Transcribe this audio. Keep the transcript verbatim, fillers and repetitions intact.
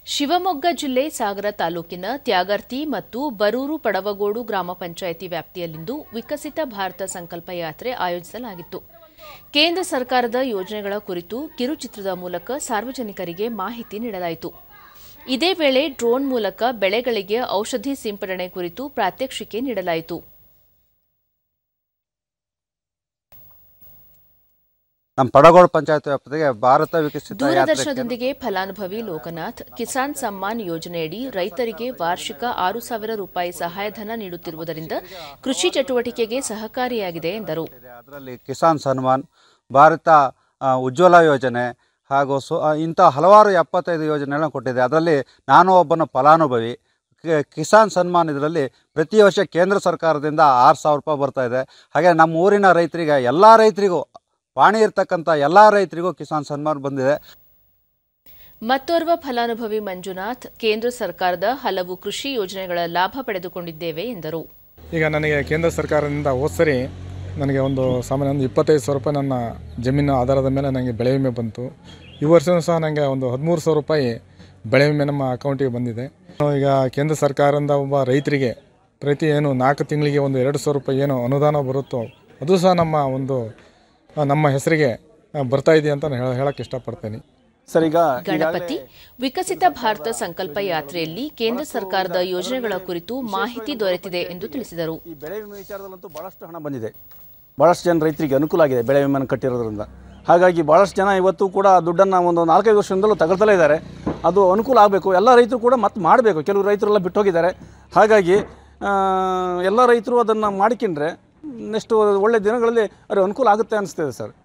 ಶಿವಮೊಗ್ಗ ಜಿಲ್ಲೆ ಸಾಗರ ತಾಲೂಕಿನ ತ್ಯಾಗರ್ತಿ ಮತ್ತು ಬರೂರು ಪಡವಗೋಡು ಗ್ರಾಮ ಪಂಚಾಯಿತಿ ವ್ಯಾಪ್ತಿಯಲ್ಲಿಂದು ವಿಕಸಿತ ಭಾರತ ಸಂಕಲ್ಪ ಯಾತ್ರೆ ಆಯೋಜಿಸಲಾಗಿತ್ತು. ಕೇಂದ್ರ ಸರ್ಕಾರದ ಯೋಜನೆಗಳ ಕುರಿತು ಕಿರುಚಿತ್ರದ ಮೂಲಕ ಸಾರ್ವಜನಿಕರಿಗೆ ಮಾಹಿತಿ ನೀಡಲಾಯಿತು. ಇದೇ ವೇಳೆ ಡ್ರೋನ್ ಮೂಲಕ ಬೆಳೆಗಳಿಗೆ ಔಷಧಿ ಸಿಂಪಡಣೆ ಕುರಿತು ಪ್ರಾತ್ಯಕ್ಷಿಕೆ ನೀಡಲಾಯಿತು. ನಮ್ಮ ಪಡಗೋಡು ಪಂಚಾಯತ್ ವ್ಯಾಪ್ತಿಗೆ ಭಾರತ ವಿಕಸಿತ ದೂರದರ್ಶನದೊಂದಿಗೆ ಫಲಾನುಭವಿ ಲೋಕನಾಥ್ ಕಿಸಾನ್ ಸಮ್ಮಾನ್ ಯೋಜನೆಯಡಿ ರೈತರಿಗೆ ವಾರ್ಷಿಕ ಆರು ಸಾವಿರ ರೂಪಾಯಿ ಸಹಾಯಧನ ನೀಡುತ್ತಿರುವುದರಿಂದ ಕೃಷಿ ಚಟುವಟಿಕೆಗೆ ಸಹಕಾರಿಯಾಗಿದೆ ಎಂದರು. ಅದರಲ್ಲಿ ಕಿಸಾನ್ ಸನ್ಮಾನ್, ಭಾರತ ಉಜ್ವಲ ಯೋಜನೆ ಹಾಗೂ ಇಂಥ ಹಲವಾರು ಎಪ್ಪತ್ತೈದು ಯೋಜನೆಗಳನ್ನು ಕೊಟ್ಟಿದೆ. ಅದರಲ್ಲಿ ನಾನು ಒಬ್ಬನ ಫಲಾನುಭವಿ. ಕಿಸಾನ್ ಸನ್ಮಾನ್ ಇದರಲ್ಲಿ ಪ್ರತಿ ವರ್ಷ ಕೇಂದ್ರ ಸರ್ಕಾರದಿಂದ ಆರು ಸಾವಿರ ರೂಪಾಯಿ ಬರ್ತಾ ಇದೆ. ಹಾಗೆ ನಮ್ಮ ಊರಿನ ರೈತರಿಗೆ ಎಲ್ಲ ರೈತರಿಗೂ ಪಾಣಿ ಇರ್ತಕ್ಕಂಥ ಎಲ್ಲ ರೈತರಿಗೂ ಕಿಸಾನ್ ಸನ್ಮಾನ್ ಬಂದಿದೆ. ಮತ್ತೋರ್ವ ಫಲಾನುಭವಿ ಮಂಜುನಾಥ್ ಕೇಂದ್ರ ಸರ್ಕಾರದ ಹಲವು ಕೃಷಿ ಯೋಜನೆಗಳ ಲಾಭ ಪಡೆದುಕೊಂಡಿದ್ದೇವೆ ಎಂದರು. ಈಗ ನನಗೆ ಕೇಂದ್ರ ಸರ್ಕಾರದಿಂದ ಹೋದ್ಸರಿ ನನಗೆ ಒಂದು ಸಾಮಾನ್ಯ ಒಂದು ಇಪ್ಪತ್ತೈದು ಸಾವಿರ ರೂಪಾಯಿ ನನ್ನ ಜಮೀನು ಆಧಾರದ ಮೇಲೆ ನನಗೆ ಬೆಳೆ ವಿಮೆ ಬಂತು. ಈ ವರ್ಷವೂ ಸಹ ನನಗೆ ಒಂದು ಹದಿಮೂರು ಸಾವಿರ ರೂಪಾಯಿ ಬೆಳೆ ವಿಮೆ ನಮ್ಮ ಅಕೌಂಟಿಗೆ ಬಂದಿದೆ. ಈಗ ಕೇಂದ್ರ ಸರ್ಕಾರದಿಂದ ಒಬ್ಬ ರೈತರಿಗೆ ಪ್ರತಿ ಏನು ನಾಲ್ಕು ತಿಂಗಳಿಗೆ ಒಂದು ಎರಡು ಸಾವಿರ ರೂಪಾಯಿ ಏನು ಅನುದಾನ ಬರುತ್ತೋ ಅದು ಸಹ ನಮ್ಮ ಒಂದು ನಮ್ಮ ಹೆಸರಿಗೆ ಬರ್ತಾ ಇದೆ ಅಂತ ಹೇಳಕ್ಕೆ ಇಷ್ಟಪಡ್ತೇನೆ. ಸರ್, ಈಗ ಗಣಪತಿ ವಿಕಸಿತ ಭಾರತ ಸಂಕಲ್ಪ ಯಾತ್ರೆಯಲ್ಲಿ ಕೇಂದ್ರ ಸರ್ಕಾರದ ಯೋಜನೆಗಳ ಕುರಿತು ಮಾಹಿತಿ ದೊರೆತಿದೆ ಎಂದು ತಿಳಿಸಿದರು. ಈ ಬೆಳೆ ವಿಮೆ ವಿಚಾರದಲ್ಲಂತೂ ಬಹಳಷ್ಟು ಹಣ ಬಂದಿದೆ. ಬಹಳಷ್ಟು ಜನ ರೈತರಿಗೆ ಅನುಕೂಲ ಆಗಿದೆ ಬೆಳೆ ವಿಮೆಯನ್ನು ಕಟ್ಟಿರೋದ್ರಿಂದ. ಹಾಗಾಗಿ ಭಾಳಷ್ಟು ಜನ ಇವತ್ತು ಕೂಡ ದುಡ್ಡನ್ನು ಒಂದು ನಾಲ್ಕೈದು ವರ್ಷದಿಂದಲೂ ತಗೊಳ್ತಲೇ ಇದ್ದಾರೆ. ಅದು ಅನುಕೂಲ ಆಗಬೇಕು. ಎಲ್ಲ ರೈತರು ಕೂಡ ಮತ್ತೆ ಮಾಡಬೇಕು. ಕೆಲವು ರೈತರೆಲ್ಲ ಬಿಟ್ಟು ಹೋಗಿದ್ದಾರೆ. ಹಾಗಾಗಿ ಎಲ್ಲ ರೈತರು ಅದನ್ನು ಮಾಡಿಕೊಂಡ್ರೆ ನೆಕ್ಸ್ಟ್ ಒಳ್ಳೆ ದಿನಗಳಲ್ಲಿ ಅದು ಅನುಕೂಲ ಆಗುತ್ತೆ ಅನಿಸ್ತದೆ ಸರ್.